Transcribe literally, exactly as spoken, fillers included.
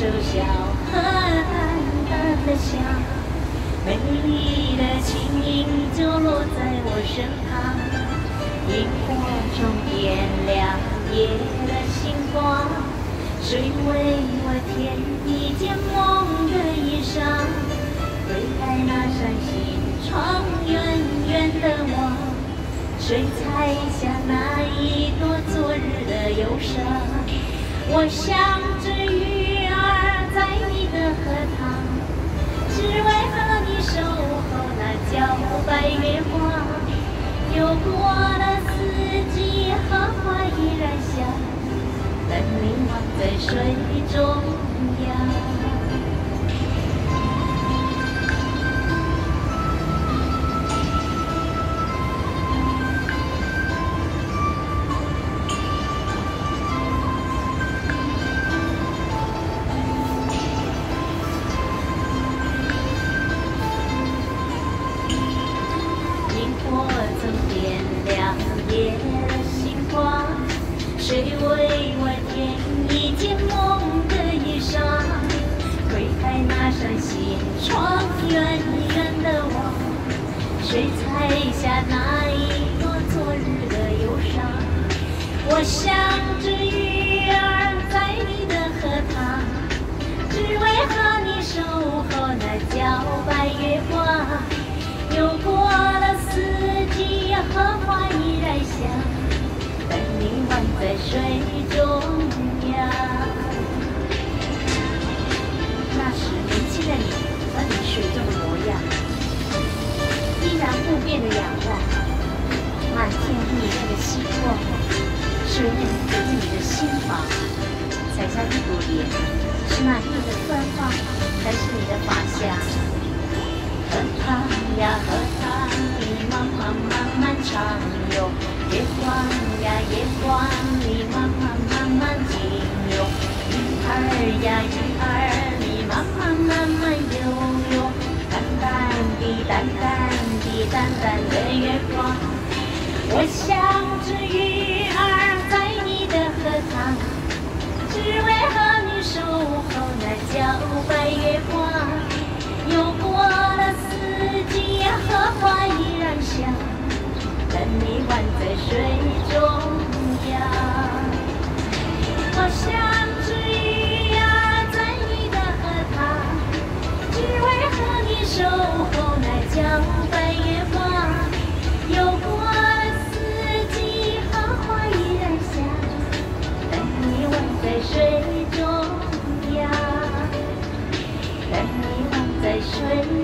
手笑，和淡淡的笑，美丽的轻影就落在我身旁，萤火中点亮夜的星光，谁为我添一件梦的衣裳？推开那扇心窗，远远的望，谁采下那一朵昨日的忧伤？我想着鱼儿在你的荷塘，只为和你守候那皎白月光。有过了四季，荷花依然香，等你忘在水中央。我曾点亮夜的星光，谁为我添一件梦的衣裳？推开那扇心窗，远远的望，谁采下那一朵昨日的忧伤？我想着鱼儿在你的荷塘，只为和你守候那皎白月光。有过了四季，荷花依然香，等你忘在水中央。那时年轻的你和你水中的模样，依然不变的仰望，满天弥漫的星光，水面走进你的心房，踩下一朵莲，是那夜的芬芳，还是你的发香？荷塘呀荷塘，你慢慢慢慢长游；月光呀月光，你慢慢慢慢静游；鱼儿呀鱼儿，你慢慢慢慢游游。淡淡的淡淡的淡淡的月光，我想着鱼儿在你的荷塘，只为和你守候那皎白月光。有过了四季，荷花依然香，等你忘在水中央。我想着鱼儿在你的荷塘，只为和你守候那皎白月光。有过了四季，荷花依然香，等你忘在水中央，等你忘在水。